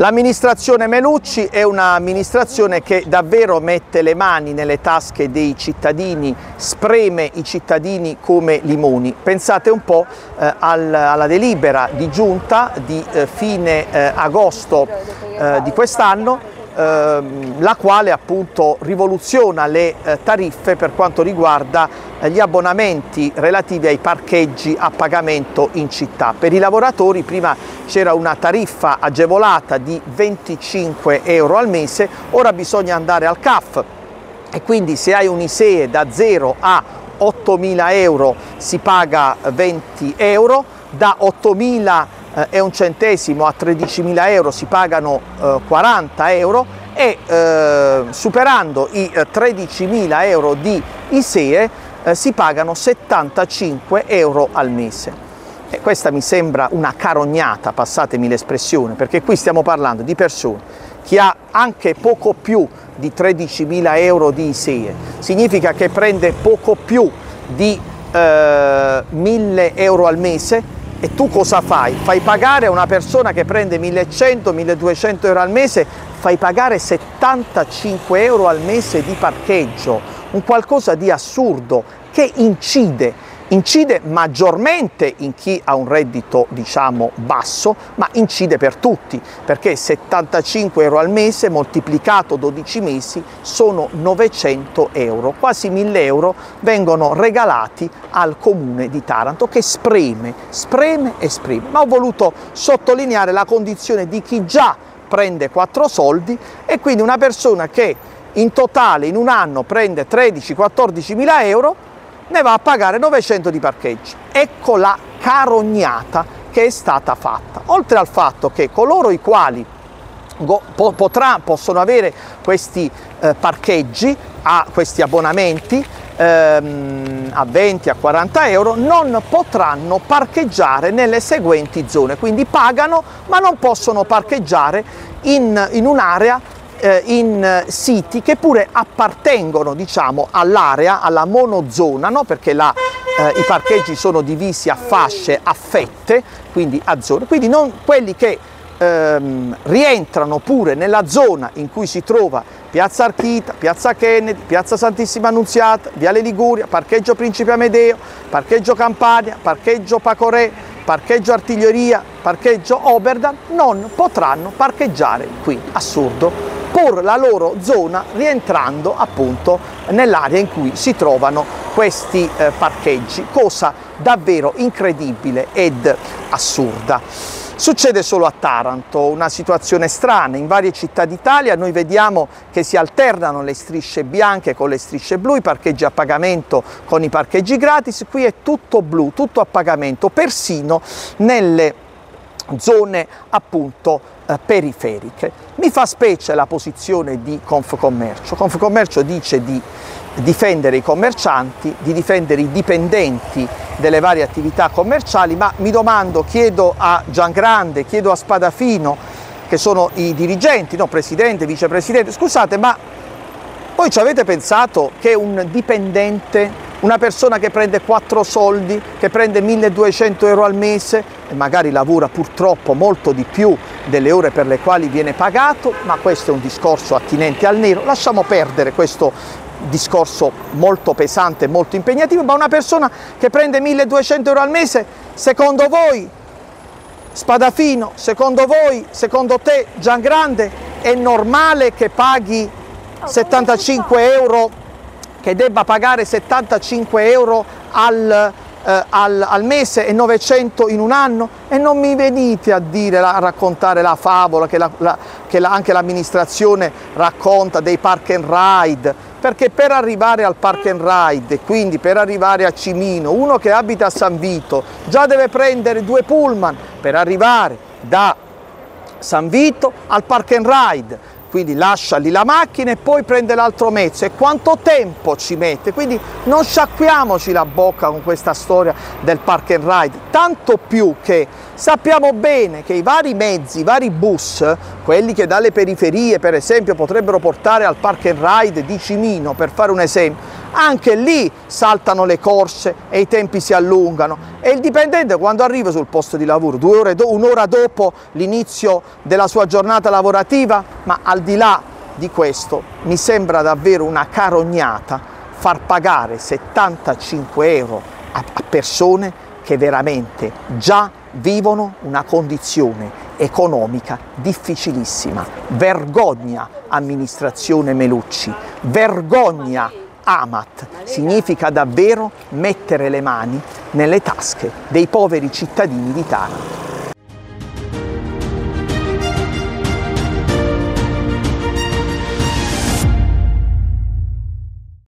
L'amministrazione Melucci è un'amministrazione che davvero mette le mani nelle tasche dei cittadini, spreme i cittadini come limoni. Pensate un po' alla delibera di giunta di fine agosto di quest'anno, la quale appunto rivoluziona le tariffe per quanto riguarda gli abbonamenti relativi ai parcheggi a pagamento in città. Per i lavoratori prima c'era una tariffa agevolata di 25 euro al mese, ora bisogna andare al CAF e quindi se hai un ISEE da 0 a 8.000 euro si paga 20 euro, da 8.000 e un centesimo a 13.000 euro si pagano 40 euro e superando i 13.000 euro di ISEE si pagano 75 euro al mese. E questa mi sembra una carognata, passatemi l'espressione, perché qui stiamo parlando di persone che ha anche poco più di 13.000 euro di ISEE, significa che prende poco più di 1.000 euro al mese. E tu cosa fai? Fai pagare a una persona che prende 1.100-1.200 euro al mese, fai pagare 75 euro al mese di parcheggio, un qualcosa di assurdo che incide maggiormente in chi ha un reddito diciamo basso, ma incide per tutti, perché 75 euro al mese moltiplicato 12 mesi sono 900 euro, quasi 1.000 euro vengono regalati al comune di Taranto che spreme. Ma ho voluto sottolineare la condizione di chi già prende 4 soldi e quindi una persona che in totale in un anno prende 13-14 mila euro ne va a pagare 900 di parcheggio. Ecco la carognata che è stata fatta. Oltre al fatto che coloro i quali possono avere questi parcheggi, questi abbonamenti a 20 a 40 euro, non potranno parcheggiare nelle seguenti zone, quindi pagano ma non possono parcheggiare in un'area, in siti che pure appartengono diciamo all'area, alla monozona, no? Perché i parcheggi sono divisi a fasce, a fette, quindi a zone, quindi non quelli che rientrano pure nella zona in cui si trova Piazza Archita, Piazza Kennedy, Piazza Santissima Annunziata, Viale Liguria, Parcheggio Principe Amedeo, Parcheggio Campania, Parcheggio Pacorè, Parcheggio Artiglieria, Parcheggio Oberdan, non potranno parcheggiare qui. Assurdo, pur la loro zona rientrando appunto nell'area in cui si trovano questi parcheggi, cosa davvero incredibile ed assurda. Succede solo a Taranto, una situazione strana. In varie città d'Italia noi vediamo che si alternano le strisce bianche con le strisce blu, i parcheggi a pagamento con i parcheggi gratis. Qui è tutto blu, tutto a pagamento, persino nelle zone appunto periferiche. Mi fa specie la posizione di Confcommercio. Confcommercio dice di difendere i commercianti, di difendere i dipendenti delle varie attività commerciali, ma mi domando, chiedo a Giangrande, chiedo a Spadafino, che sono i dirigenti, no, presidente, vicepresidente, scusate, ma voi ci avete pensato che un dipendente, una persona che prende 4 soldi, che prende 1.200 euro al mese e magari lavora purtroppo molto di più delle ore per le quali viene pagato, ma questo è un discorso attinente al nero, lasciamo perdere questo discorso molto pesante e molto impegnativo, ma una persona che prende 1.200 euro al mese, secondo voi Spadafino, secondo voi, secondo te Giangrande, è normale che paghi 75 euro, che debba pagare 75 euro al mese e 900 in un anno? E non mi venite a dire, a raccontare la favola che anche l'amministrazione racconta dei park and ride, perché per arrivare al park and ride, quindi per arrivare a Cimino, uno che abita a San Vito già deve prendere 2 pullman per arrivare da San Vito al park and ride, quindi lascia lì la macchina e poi prende l'altro mezzo. E quanto tempo ci mette? Quindi non sciacquiamoci la bocca con questa storia del park and ride, tanto più che sappiamo bene che i vari mezzi, i vari bus, quelli che dalle periferie per esempio potrebbero portare al park and ride di Cimino, per fare un esempio, anche lì saltano le corse e i tempi si allungano e il dipendente quando arriva sul posto di lavoro, un'ora dopo l'inizio della sua giornata lavorativa, ma al di là di questo mi sembra davvero una carognata far pagare 75 euro a persone che veramente già vivono una condizione economica difficilissima. Vergogna amministrazione Melucci, vergogna Amat, significa davvero mettere le mani nelle tasche dei poveri cittadini di Taranto.